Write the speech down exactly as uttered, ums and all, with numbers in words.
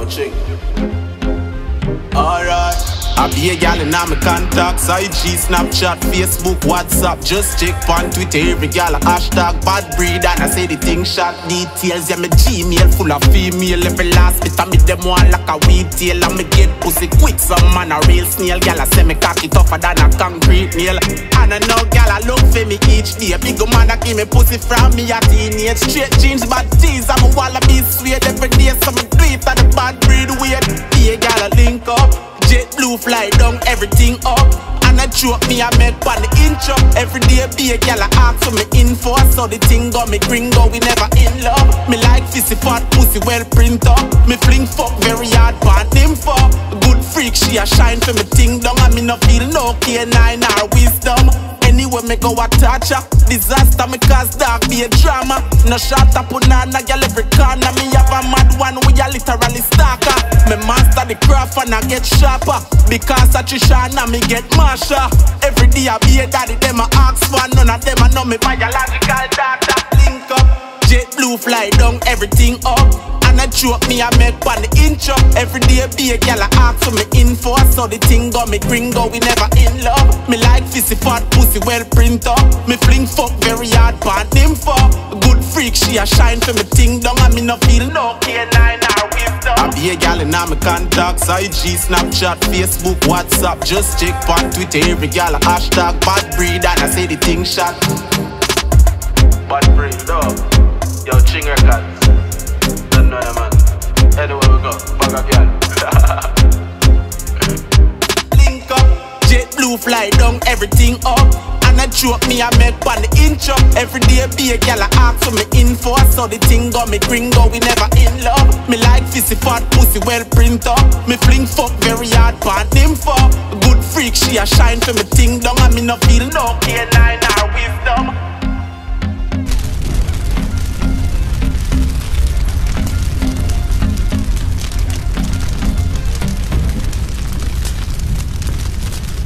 Yo, chick. Alright. I be a gal in my contacts, I G, Snapchat, Facebook, WhatsApp. Just check on Twitter, every gal a hashtag bad breed. And I say the thing shot details. Yeah, my Gmail full of female. Every last bit of me them one like a weed tail. And me get pussy quick, some man a real snail. Gal a say me cocky tougher than a concrete nail. And I know gal a look for me each day. Big man a give me pussy from me a teenage. Straight jeans, bad tees, I'm a wallaby sweat. Every day so me do it at the bad breed weird. Be a gal a link up. Jet blue fly down, everything up. And I joke me, I make pan the inch up. Every day be a gal I ask for me info. So the thing got me gringo, we never in love. Me like fizzy fat pussy well print up. Me fling fuck very hard pan info. Good freak, she a shine for me ting down. And me no feel no K nine or wisdom. Anyway me go a touch her. Disaster me cause dark be a drama. No shot up on a gal every corner. Me have a mad one we a literally stalker. Me master the craft and I get sharper. Because of Trishana me get marsha. Every day I be a daddy them a ask for. None of them I know me biological data. Link up, jet blue fly down, everything up. And I joke me I make pan the inch up. Every day be a gal I ask for me info. So the thing got me gringo, we never in love. Me like fizzy fat pussy well print up. Me fling fuck very hard pan info. Good freak, she a shine for me ting down. And me no feel no K nine or wisdom. I be a gal in my contacts, I G, Snapchat, Facebook, WhatsApp. Just check on Twitter, every gal a hashtag bad breed. And I say the thing shot bad breed, dog. Yo, ching records. Don't know ya, man. Anywhere we go, bag a gal. Link up, jet blue fly down, everything up. And I joke me, I make pan the inch up. Every day be a gal I ask for me info. So the thing got me gringo, we never in love. Me like fizzy fat pussy well print up. Me fling fuck very hard pan info. Good freak, she a shine for me ting down. And me no feel no K